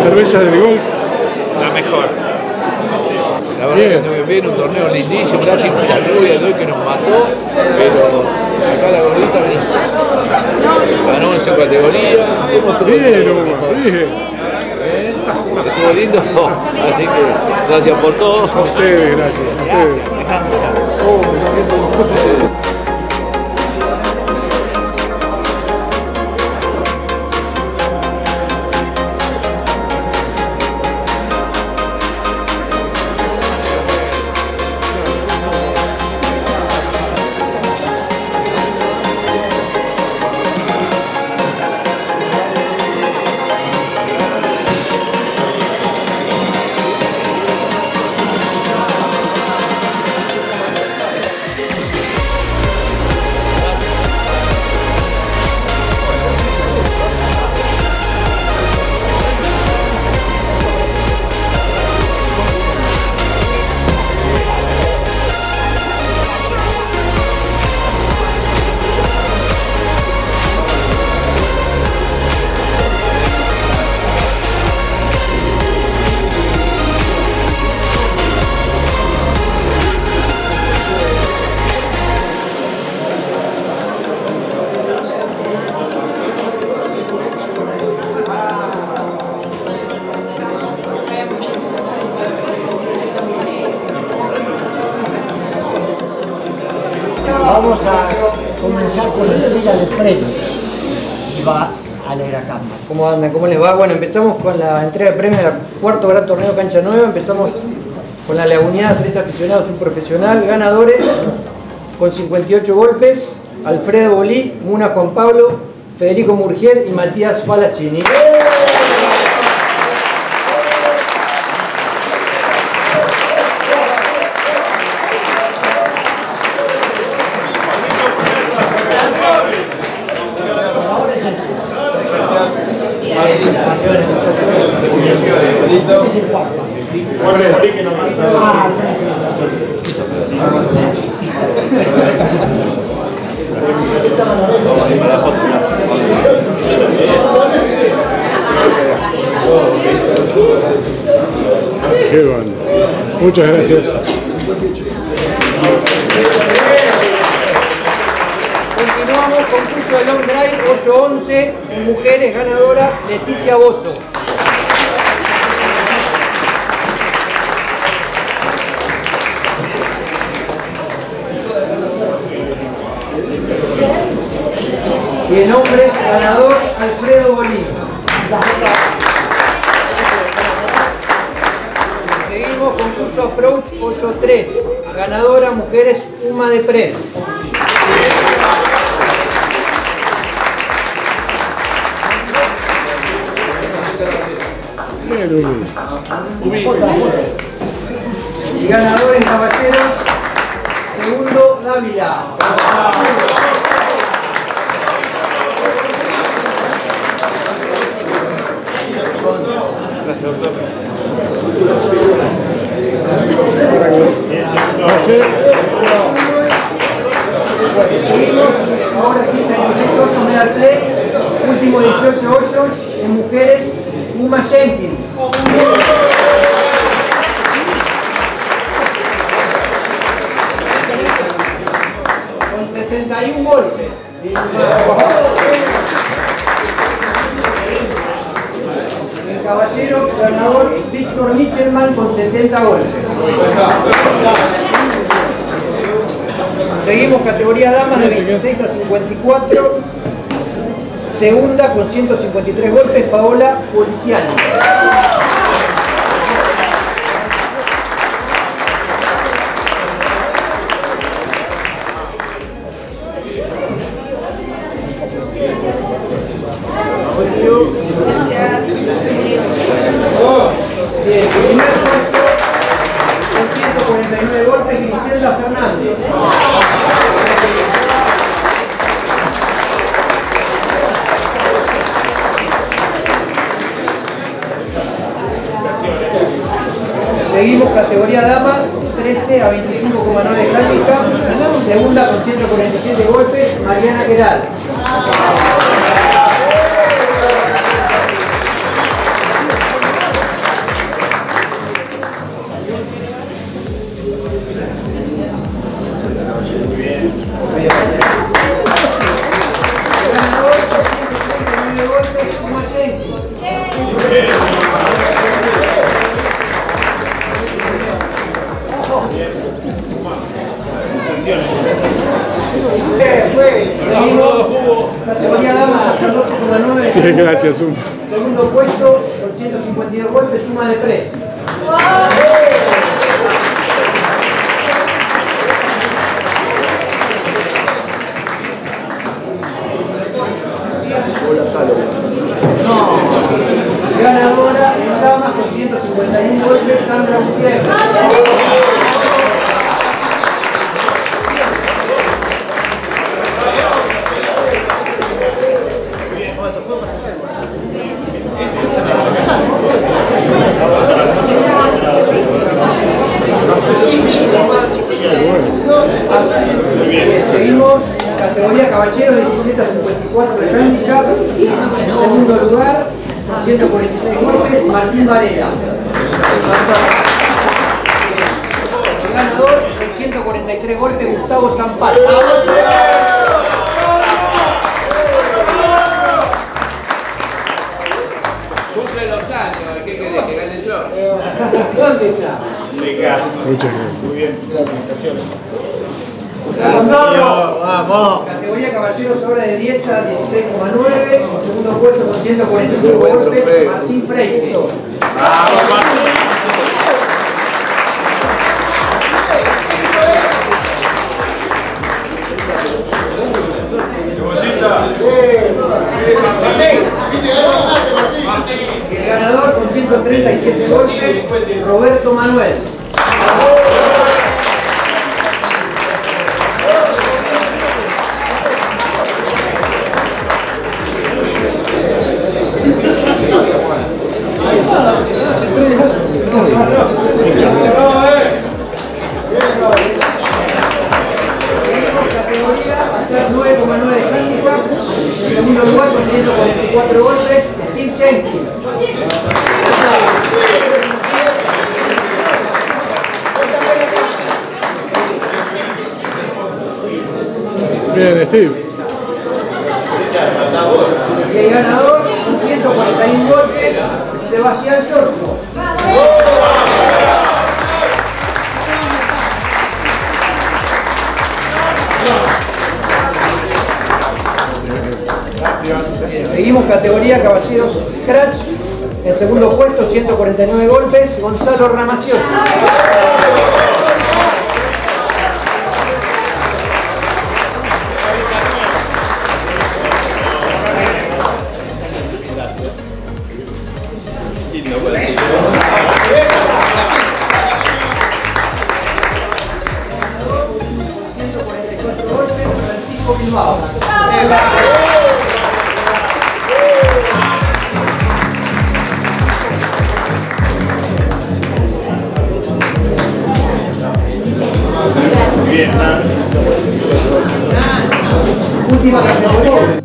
cerveza del golf? La mejor. La verdad que anduve bien, un torneo lindísimo, lástima la lluvia de hoy que nos mató, pero acá la gordita ganó en su categoría. Bien. Estuvo lindo, así que gracias por todo. A ustedes, gracias. A ustedes. Vamos a comenzar con la entrega de premios. Y va Alegra Cámara. ¿Cómo andan? ¿Cómo les va? Bueno, empezamos con la entrega de premios del cuarto gran torneo Cancha Nueva. Empezamos con la Laguneada, 3 aficionados, un profesional. Ganadores con 58 golpes: Alfredo Bolí, Muna Juan Pablo, Federico Murgier y Matías Falacchini. Es el cuarto. Qué bueno. Muchas gracias. Continuamos, concurso de long drive, hoyo 11, mujeres, ganadora Leticia Bozo. Y en hombres, ganador Alfredo Bolí. Seguimos, concurso approach, hoyo 3, ganadora mujeres Uma de Pres. Y ganador en caballeros, segundo Dávila. Gracias, doctor. Seguimos, ahora sí, 36 hoyos medal play, último 18 hoyos en mujeres, Uma Jenkins. Con 61 golpes. En caballeros, ganador Víctor Michelman con 70 golpes. Seguimos, categoría damas de 26 a 54. Segunda con 153 golpes, Paola Policiano. Bien, primer puesto con 149 golpes, Griselda Fernández. Seguimos, categoría damas, 13 a 25,9 de handicap. Segunda con 147 golpes, Mariana Queral. Seguimos. Categoría damas hasta 12,9. Gracias, Zumba. Segundo puesto con 152 golpes, suma de 3. Ganadora en damas con 151 golpes, Sandra Gutiérrez. Seguimos, categoría caballeros 17 a 54 de handicap. En segundo lugar, 146 golpes, Martín Varela. El ganador con 143 golpes, Gustavo Zampal. Cumple los años, ¿qué querés que gane yo? ¿Dónde está? Muchas gracias. Muy bien, gracias. Vamos. Categoría caballeros ahora de 10 a 16,9. En segundo puesto con 145 golpes, Martín Freire. Vamos, Martín. El ganador con 137 golpes, Roberto Manuel. Categoría hasta 9,9 de handicap. En segundo lugar con 144 golpes, Steve Jenkins. Bien, Steve. Y el ganador con 141 golpes, Sebastián Giorgio. Seguimos categoría caballeros scratch. En segundo puesto 149 golpes, Gonzalo Ramacioni. Última categoría.